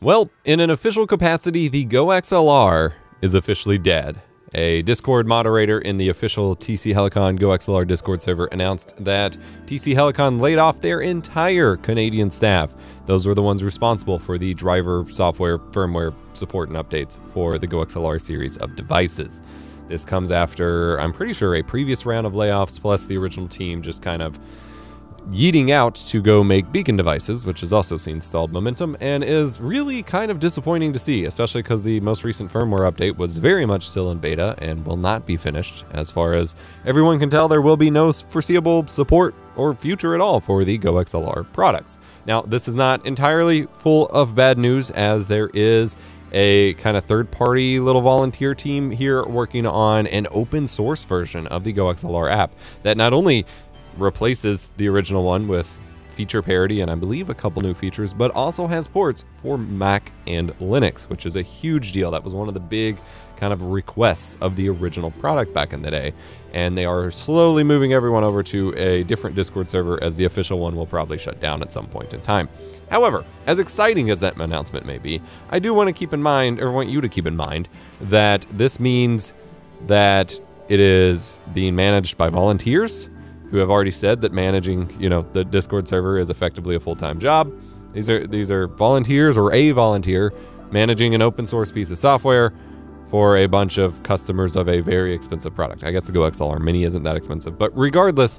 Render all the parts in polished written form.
Well, in an official capacity, the Go XLR is officially dead. A Discord moderator in the official TC Helicon Go XLR Discord server announced that TC Helicon laid off their entire Canadian staff. Those were the ones responsible for the driver, software, firmware support and updates for the Go XLR series of devices. This comes after, I'm pretty sure, a previous round of layoffs, plus the original team just kind of yeeting out to go make Beacon devices, which has also seen stalled momentum, and is really kind of disappointing to see, especially because the most recent firmware update was very much still in beta and will not be finished. As far as everyone can tell, there will be no foreseeable support or future at all for the Go XLR products. Now, this is not entirely full of bad news, as there is a kind of third-party little volunteer team here working on an open source version of the Go XLR app that not only replaces the original one with feature parity and I believe a couple new features, but also has ports for Mac and Linux, which is a huge deal. That was one of the big kind of requests of the original product back in the day, and they are slowly moving everyone over to a different Discord server, as the official one will probably shut down at some point in time. However, as exciting as that announcement may be, I do want to keep in mind, or want you to keep in mind, that this means that it is being managed by volunteers who have already said that managing, the Discord server is effectively a full-time job. These are volunteers, or a volunteer managing an open source piece of software for a bunch of customers of a very expensive product. I guess the Go XLR Mini isn't that expensive, but regardless,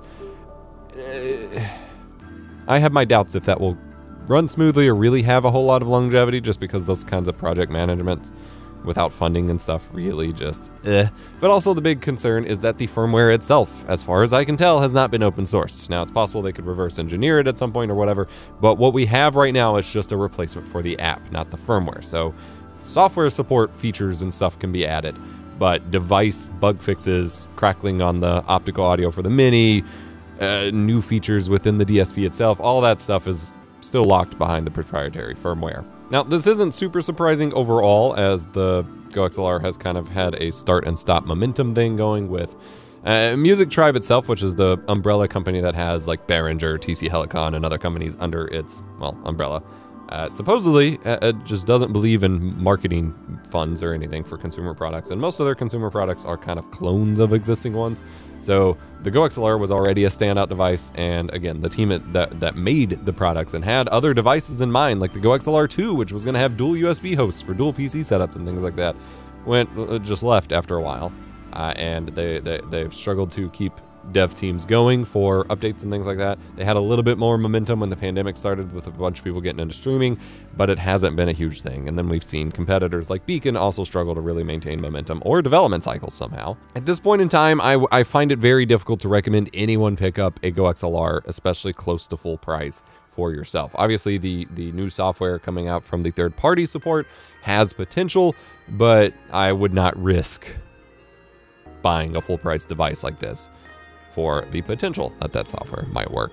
I have my doubts if that will run smoothly or really have a whole lot of longevity, just because those kinds of project management without funding and stuff really just But also the big concern is that the firmware itself, as far as I can tell, has not been open sourced. Now, it's possible they could reverse engineer it at some point or whatever, but what we have right now is just a replacement for the app, not the firmware. So software support features and stuff can be added, but device bug fixes, crackling on the optical audio for the Mini, new features within the DSP itself, all that stuff is still locked behind the proprietary firmware. Now, this isn't super surprising overall, as the Go XLR has kind of had a start and stop momentum thing going with Music Tribe itself, which is the umbrella company that has like Behringer, TC Helicon, and other companies under its, umbrella. Supposedly, it just doesn't believe in marketing funds or anything for consumer products, and most of their consumer products are kind of clones of existing ones. So the Go XLR was already a standout device, and again, the team that made the products and had other devices in mind, like the Go XLR 2, which was going to have dual USB hosts for dual PC setups and things like that, just left after a while, and they've struggled to keep dev teams going for updates and things like that. They had a little bit more momentum when the pandemic started with a bunch of people getting into streaming, but it hasn't been a huge thing. And then we've seen competitors like Beacon also struggle to really maintain momentum or development cycles somehow. At this point in time, I find it very difficult to recommend anyone pick up a Go XLR, especially close to full price, for yourself. Obviously, the new software coming out from the third-party support has potential, but I would not risk buying a full-price device like this for the potential that software might work.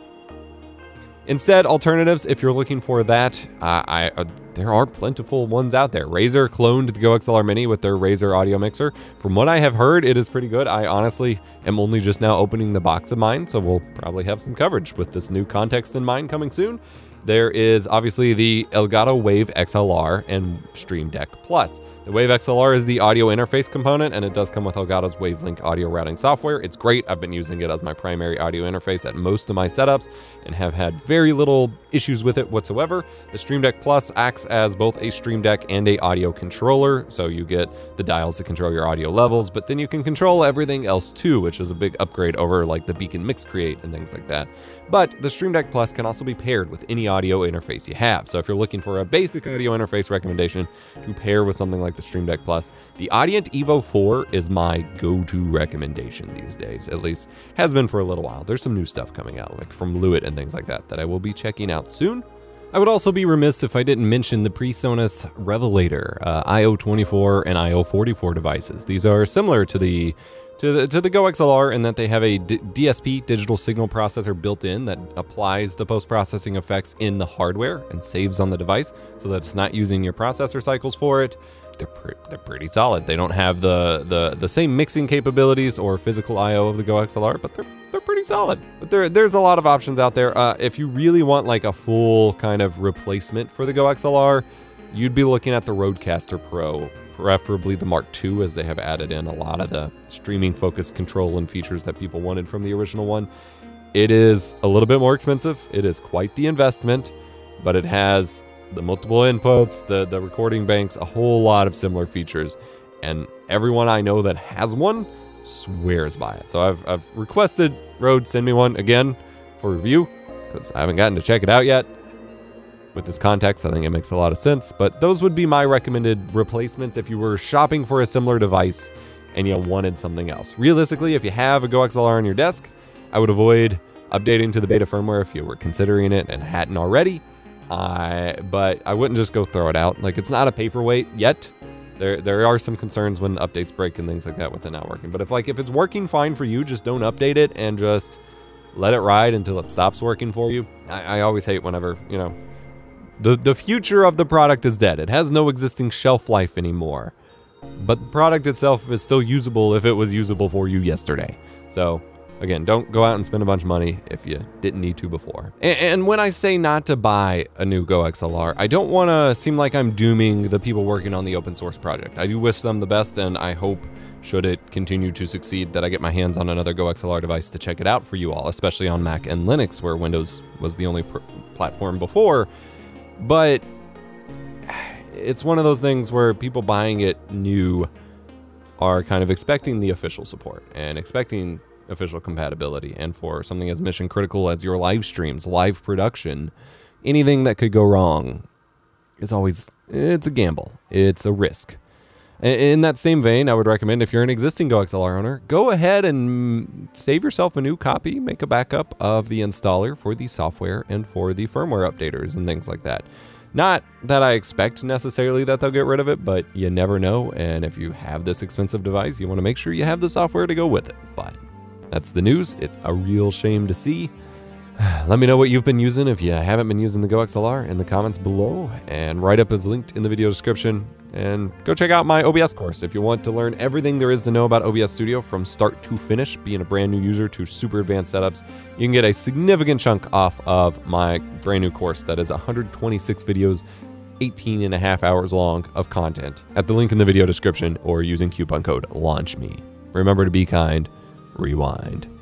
Instead, alternatives, if you're looking for that, there are plentiful ones out there. Razer cloned the Go XLR Mini with their Razer audio mixer. From what I have heard, it is pretty good. I honestly am only just now opening the box of mine, so we'll probably have some coverage with this new context in mind coming soon. There is obviously the Elgato Wave XLR and Stream Deck Plus. The Wave XLR is the audio interface component, and it does come with Elgato's Wavelink audio routing software. It's great. I've been using it as my primary audio interface at most of my setups and have had very little issues with it whatsoever. The Stream Deck Plus acts as both a Stream Deck and a audio controller, so you get the dials to control your audio levels, but then you can control everything else too, which is a big upgrade over like the Beacon Mix Create and things like that. But the Stream Deck Plus can also be paired with any audio interface you have. So if you're looking for a basic audio interface recommendation to pair with something like the Stream Deck Plus, the Audient Evo 4 is my go-to recommendation these days. At least has been for a little while. There's some new stuff coming out, like from Lewitt and things like that I will be checking out soon. I would also be remiss if I didn't mention the PreSonus Revelator IO24 and IO44 devices. These are similar to the Go XLR in that they have a DSP, digital signal processor, built in that applies the post-processing effects in the hardware and saves on the device so that it's not using your processor cycles for it. They're pretty solid. They don't have the same mixing capabilities or physical I/O of the Go XLR, but they're pretty solid. But there's a lot of options out there. If you really want like a full kind of replacement for the Go XLR, you'd be looking at the Rodecaster Pro, preferably the Mark II, as they have added in a lot of the streaming focused control and features that people wanted from the original one. It is a little bit more expensive. It is quite the investment, but it has the multiple inputs, the recording banks, a whole lot of similar features. And everyone I know that has one swears by it. So I've requested Rode send me one again for review, because I haven't gotten to check it out yet. With this context, I think it makes a lot of sense, but those would be my recommended replacements if you were shopping for a similar device and you wanted something else. Realistically, if you have a Go XLR on your desk, I would avoid updating to the beta firmware if you were considering it and hadn't already. But I wouldn't just go throw it out. Like, it's not a paperweight yet. There are some concerns when the updates break and things like that with it not working. But if it's working fine for you, just don't update it and just let it ride until it stops working for you. I always hate whenever, you know, the future of the product is dead. It has no existing shelf life anymore. But the product itself is still usable if it was usable for you yesterday. So, again, don't go out and spend a bunch of money if you didn't need to before. And when I say not to buy a new Go XLR, I don't want to seem like I'm dooming the people working on the open source project. I do wish them the best, and I hope, should it continue to succeed, that I get my hands on another Go XLR device to check it out for you all, especially on Mac and Linux, where Windows was the only platform before. But it's one of those things where people buying it new are kind of expecting the official support and expecting official compatibility. And for something as mission critical as your live streams, live production, anything that could go wrong is always, it's a gamble. It's a risk. In that same vein, I would recommend, if you're an existing Go XLR owner, go ahead and save yourself a new copy, make a backup of the installer for the software and for the firmware updaters and things like that. Not that I expect necessarily that they'll get rid of it, but you never know. And if you have this expensive device, you want to make sure you have the software to go with it. But that's the news. It's a real shame to see. Let me know what you've been using if you haven't been using the Go XLR in the comments below, and write-up is linked in the video description. And go check out my OBS course if you want to learn everything there is to know about OBS Studio from start to finish, being a brand new user to super advanced setups. You can get a significant chunk off of my brand new course that is 126 videos, 18.5 hours long of content at the link in the video description, or using coupon code LAUNCHME. Remember to be kind, rewind.